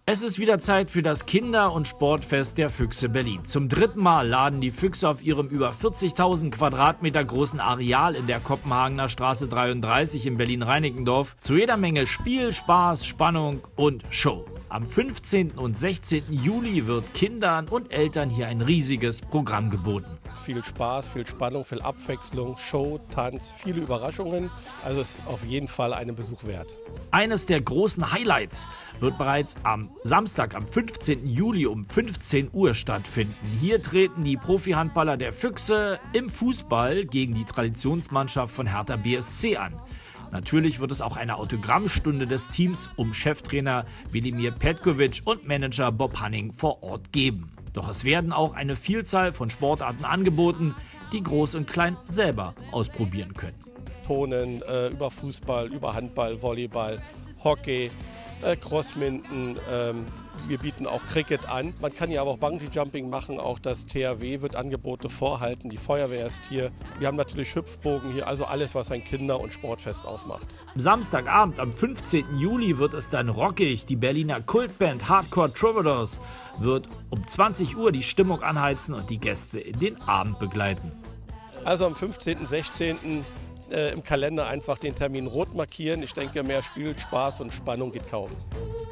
Es ist wieder Zeit für das Kinder- und Sportfest der Füchse Berlin. Zum dritten Mal laden die Füchse auf ihrem über 40.000 Quadratmeter großen Areal in der Kopenhagener Straße 33 in Berlin-Reinickendorf zu jeder Menge Spiel, Spaß, Spannung und Show. Am 15. und 16. Juli wird Kindern und Eltern hier ein riesiges Programm geboten. Viel Spaß, viel Spannung, viel Abwechslung, Show, Tanz, viele Überraschungen. Also es ist auf jeden Fall einen Besuch wert. Eines der großen Highlights wird bereits am Samstag, am 15. Juli um 15 Uhr stattfinden. Hier treten die Profi-Handballer der Füchse im Fußball gegen die Traditionsmannschaft von Hertha BSC an. Natürlich wird es auch eine Autogrammstunde des Teams um Cheftrainer Velimir Petkovic und Manager Bob Hanning vor Ort geben. Doch es werden auch eine Vielzahl von Sportarten angeboten, die Groß und Klein selber ausprobieren können. Turnen, über Fußball, über Handball, Volleyball, Hockey, Crossminton. Wir bieten auch Cricket an. Man kann ja aber auch Bungee-Jumping machen. Auch das THW wird Angebote vorhalten. Die Feuerwehr ist hier. Wir haben natürlich Hüpfbogen hier. Also alles, was ein Kinder- und Sportfest ausmacht. Am Samstagabend, am 15. Juli, wird es dann rockig. Die Berliner Kultband Hardcore Troubadours wird um 20 Uhr die Stimmung anheizen und die Gäste in den Abend begleiten. Also am 15., 16. Im Kalender einfach den Termin rot markieren. Ich denke, mehr Spiel, Spaß und Spannung geht kaum.